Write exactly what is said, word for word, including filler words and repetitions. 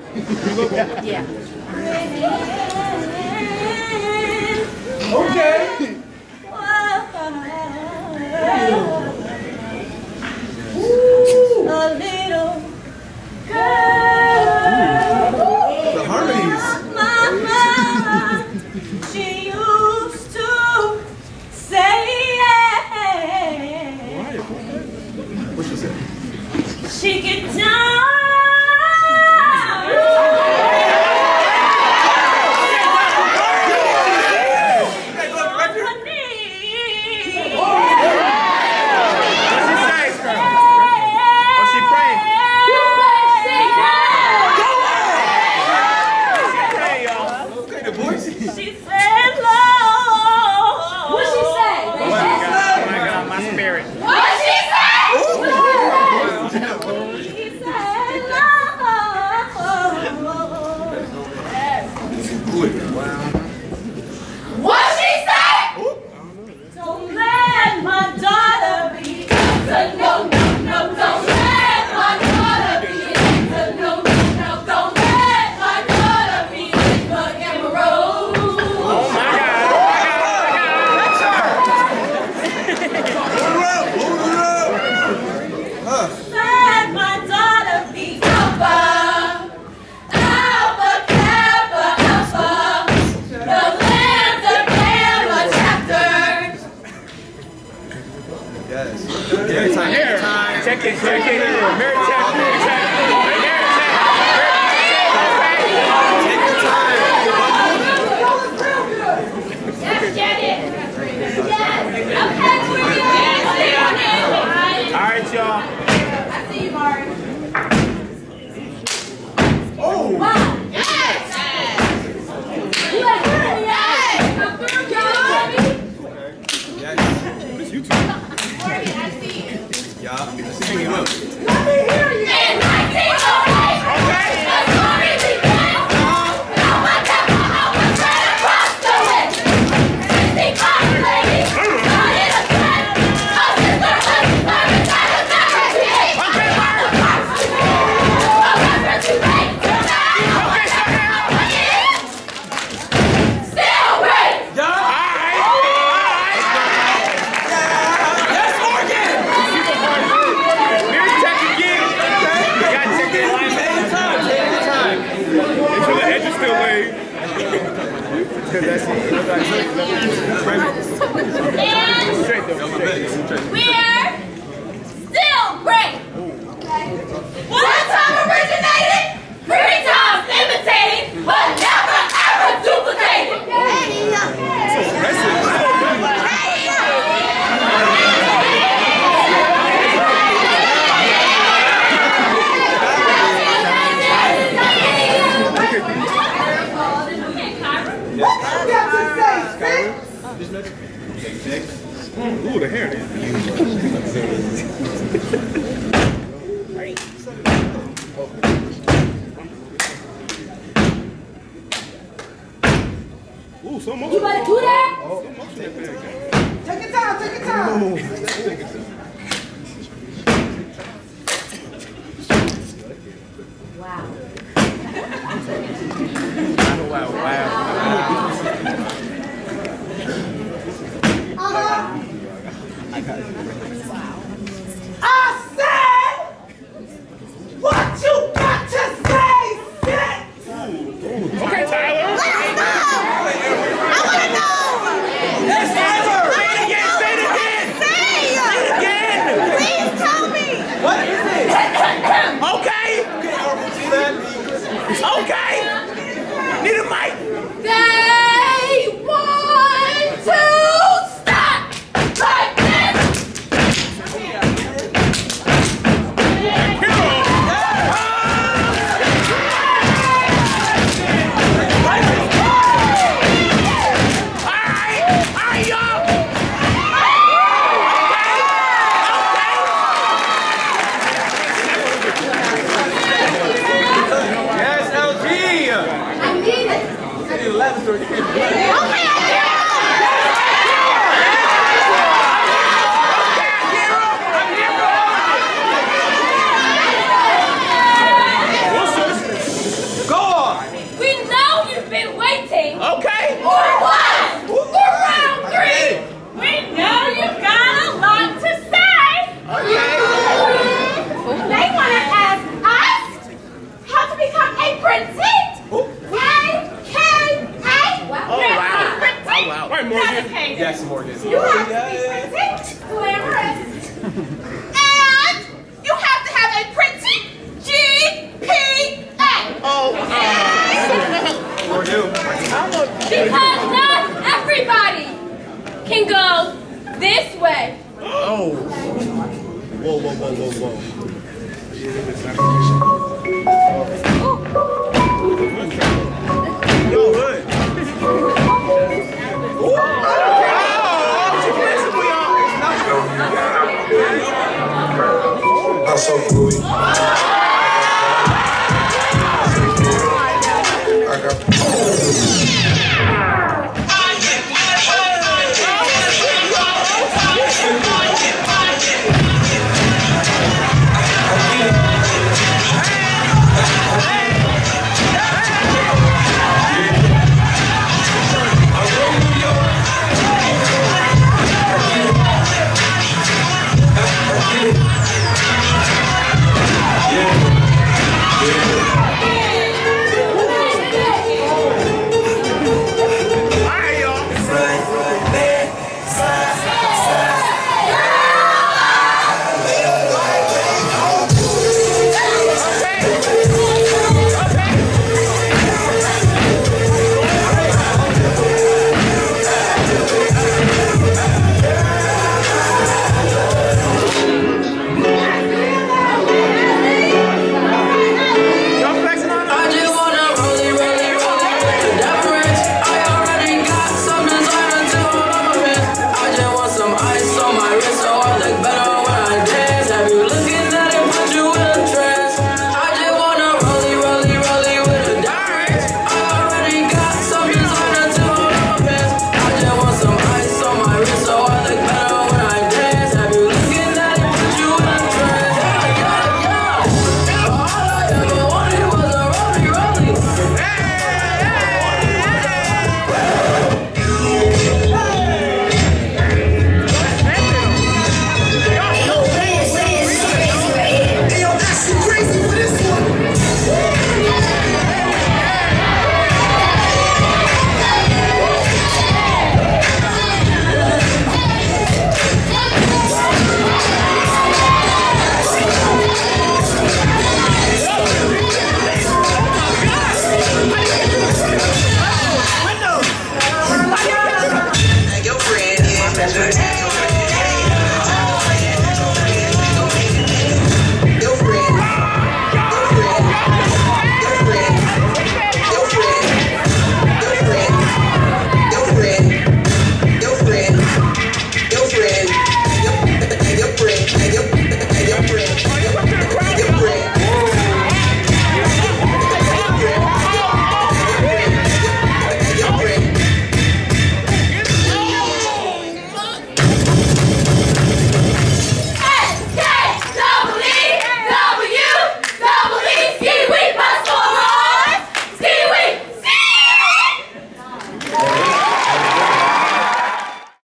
Yeah. Okay. A little girl. The harmonies. Mama, she used to say yeah. What she said? She get down. Check it, check it. Mary check, Mary check. Mary check. Take your time. Yes, get it. Yes. Okay, Julia. All right, y'all. I see you, Mari. Oh. Wow. Yes. You are good. Yes. Come through, y'all. Yes. It's you two. Marty, I see you. Yeah, I see pretty well. Let me hear you. In nineteen oh eight, okay. The story began. How much ever I was right across the way. sixty-five ladies, not in a threat. A sisterhood service that has never created. A reference to race. Still race. That's it. And we're still great. One time originated, three times imitated, but never ever duplicated. Ooh, the hair. Ooh, so much. You better do that? So much in that bag. Take your time, take your time. Wow. Wow, wow. I said what you got to say, shit! Okay, Tyler. Let's go! I wanna know! Yes, Tyler. Say it again, say it again. Say it again. Please tell me! What is it? Okay. Okay. Need a mic. They want to stop like this. whoa, whoa, whoa.